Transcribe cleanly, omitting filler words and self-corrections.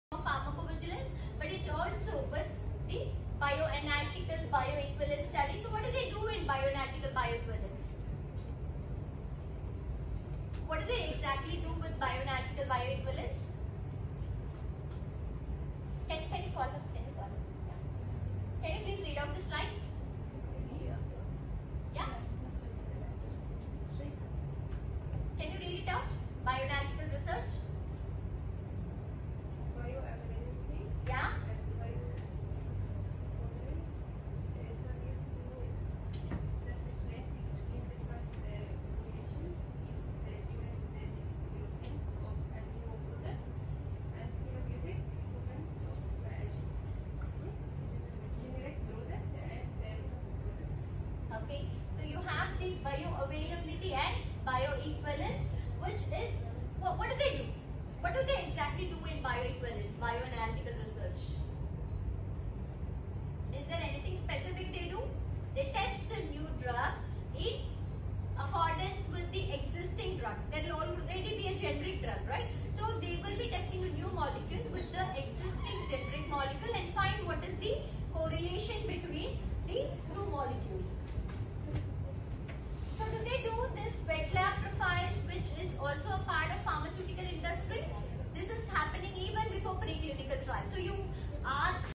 pharmacovigilance, but it's also with the bioanalytical bioequivalence study. So what do they do in bioanalytical bioequivalence? What do they exactly do with bioanalytical bioequivalence? Can you call up? Can you call up? Yeah. Can you please read out the slide? Yeah. Can you read it out? Bioanalytical research. Bioavailability. Yeah. And bioequivalence studies to establish link between different formulations used during the development of a new product and therapeutic equivalence of a generic product and product. Okay. So you have the bioavailability and bioequivalence, which is what do they do? What do they exactly do in bioequivalence, bioanalytical research? Is there anything specific they do? They test a new drug in accordance with the existing drug. There will already be a generic drug, right? So they will be testing a new molecule with the existing generic molecule and find what is the correlation between the two molecules. So do they do this wet lab profiles, which is also a part of pharmaceutical industry? This is happening even before preclinical trials. So you are